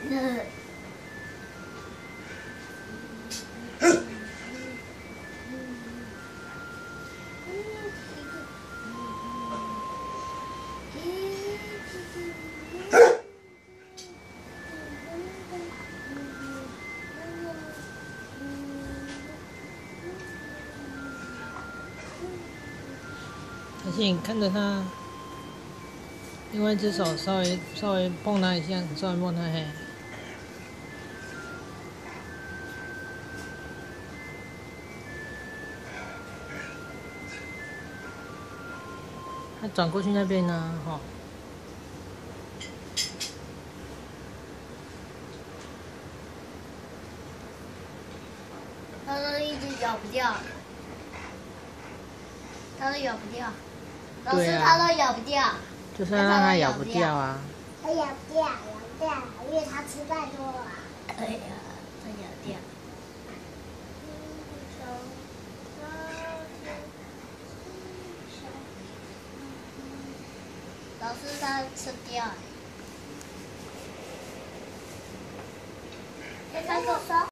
而且你看着它，另外一只手稍微碰它一下，稍微摸它嘿。它转过去那边呢，哈。 它都一直咬不掉，它都咬不掉。老师，它都咬不掉。 就是要让它咬不掉啊。 它咬不掉，因为它吃太多了。 哎呀，它咬掉。老师，它吃掉。 它跟我说。